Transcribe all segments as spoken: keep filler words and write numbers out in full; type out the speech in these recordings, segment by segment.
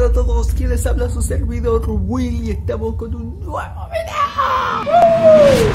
tal a todos? ¿Quién les habla? Su servidor Will y estamos con un nuevo video.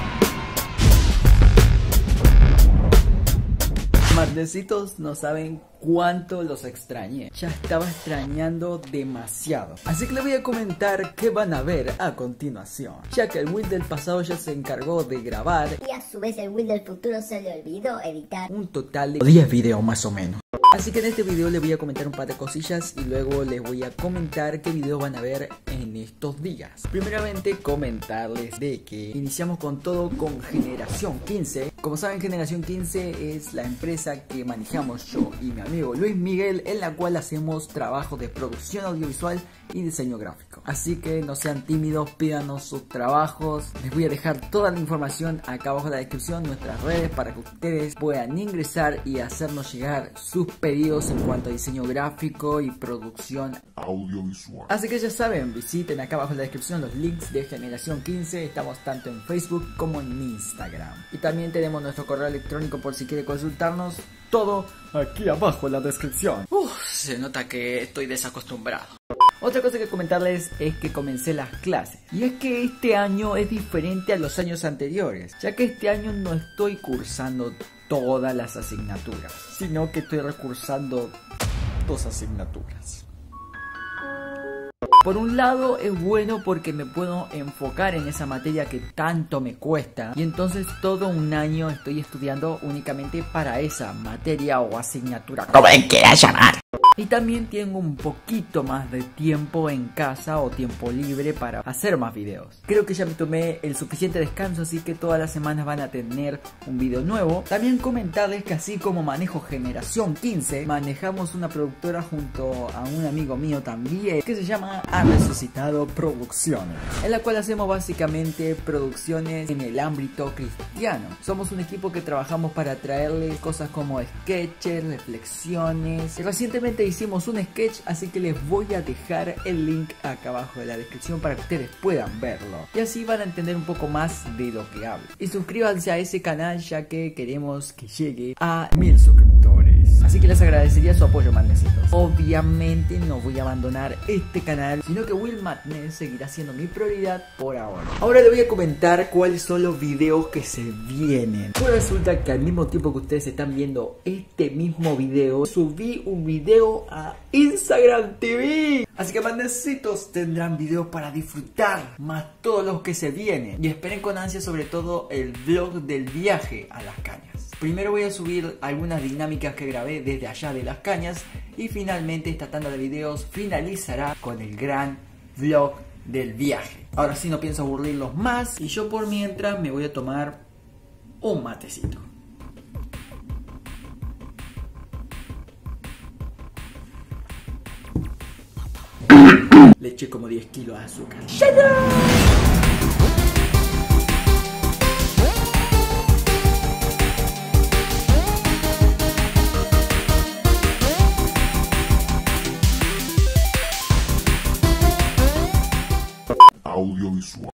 Madnecitos, no saben cuánto los extrañé. Ya estaba extrañando demasiado. Así que les voy a comentar qué van a ver a continuación, ya que el Will del pasado ya se encargó de grabar y a su vez el Will del futuro se le olvidó editar un total de diez videos más o menos. Así que en este video les voy a comentar un par de cosillas y luego les voy a comentar qué videos van a ver en estos días. Primeramente comentarles de que iniciamos con todo con Generación quince. Como saben, Generación quince es la empresa que manejamos yo y mi amigo Luis Miguel, en la cual hacemos trabajo de producción audiovisual y diseño gráfico. Así que no sean tímidos, pídanos sus trabajos. Les voy a dejar toda la información acá abajo en la descripción, nuestras redes, para que ustedes puedan ingresar y hacernos llegar sus pedidos en cuanto a diseño gráfico y producción audiovisual. Así que ya saben, visiten acá abajo en la descripción los links de Generación quince. Estamos tanto en Facebook como en Instagram. Y también tenemos nuestro correo electrónico por si quiere consultarnos. Todo aquí abajo en la descripción. Uf, se nota que estoy desacostumbrado. Otra cosa que comentarles es que comencé las clases. Y es que este año es diferente a los años anteriores, ya que este año no estoy cursando todas las asignaturas, sino que estoy recursando dos asignaturas. Por un lado es bueno porque me puedo enfocar en esa materia que tanto me cuesta, y entonces todo un año estoy estudiando únicamente para esa materia o asignatura, como quieras llamar. Y también tengo un poquito más de tiempo en casa o tiempo libre para hacer más videos. Creo que ya me tomé el suficiente descanso, así que todas las semanas van a tener un video nuevo. También comentarles que así como manejo Generación quince, manejamos una productora junto a un amigo mío también, que se llama Ha Resucitado Producciones, en la cual hacemos básicamente producciones en el ámbito cristiano. Somos un equipo que trabajamos para traerles cosas como sketches, reflexiones, y recientemente hicimos un sketch, así que les voy a dejar el link acá abajo en la descripción para que ustedes puedan verlo y así van a entender un poco más de lo que hablo. Y suscríbanse a ese canal, ya que queremos que llegue a mil suscriptores, así que les agradecería su apoyo, madnecitos. Obviamente no voy a abandonar este canal, sino que Will Madness seguirá siendo mi prioridad por ahora. Ahora les voy a comentar cuáles son los videos que se vienen. Pues resulta que al mismo tiempo que ustedes están viendo este mismo video, subí un video a Instagram T V. Así que, madnecitos, tendrán videos para disfrutar, más todos los que se vienen. Y esperen con ansia sobre todo el vlog del viaje a las cañas. Primero voy a subir algunas dinámicas que grabé desde allá de las cañas, y finalmente esta tanda de videos finalizará con el gran vlog del viaje. Ahora sí, no pienso aburrirlos más, y yo por mientras me voy a tomar un matecito. Le eché como diez kilos de azúcar. Audiovisual.